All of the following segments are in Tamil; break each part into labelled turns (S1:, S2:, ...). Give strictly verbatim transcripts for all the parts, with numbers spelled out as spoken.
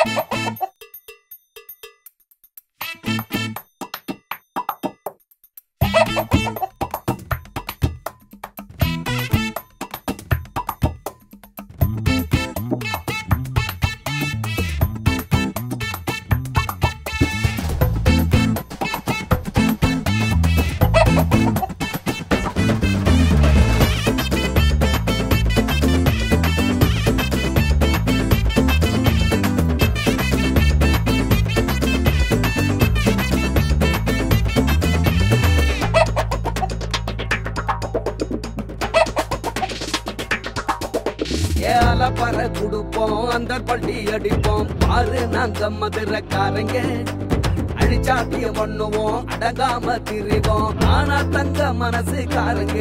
S1: ஏல பற குடுப்போம் அந்த பள்ளி அடிப்போம் பாரு நாங்க மதுரக்காரங்க அடிச்சாட்டிய பண்ணுவோம் அடங்காம திரிவோம் ஆனா தங்க மனசுக்காரங்க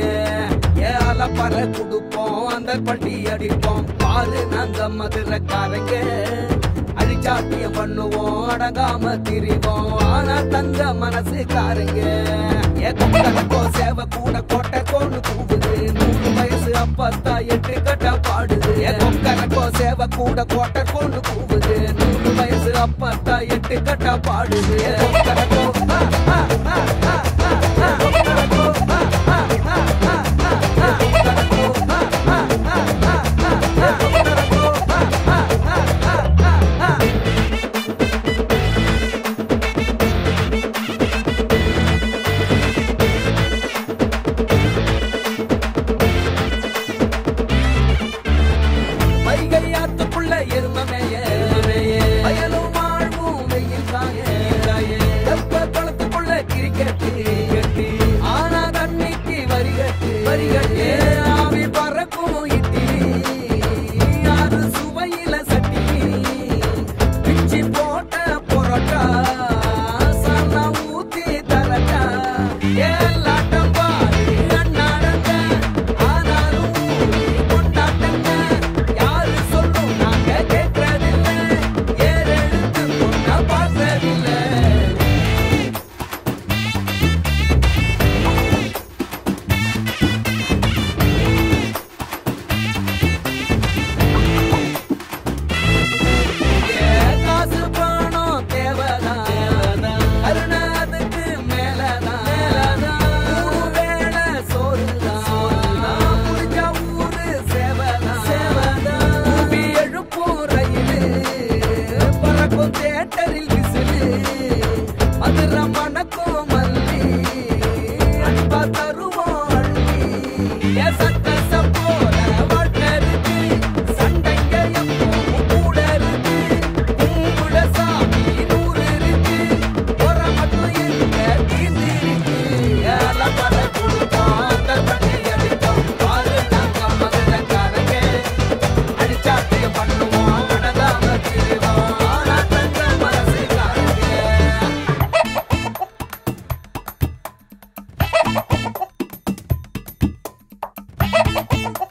S1: ஏல பற குடுப்போம் அந்த பள்ளி அடிப்போம் பாரு நாங்க மதுரக்காரங்க அடிச்சாட்டிய பண்ணுவோம் அடங்காம திரிவோம் ஆனா தங்க மனசுக்காரங்க ஏ கொக்கரக்கோ சேவ கூட கோட்டை கோன்னு கூவுது மூணு வயசு அப்பத்தா எட்டு கட்ட பாடுது ஏ கொக்கரக்கோ சேவ கூட கோட்டை கோன்னு கூவுது மூணு வயசு அப்பத்தா எட்டு கட்ட பாடுது ஏ கொக்கரக்கோ
S2: Ha ha ha!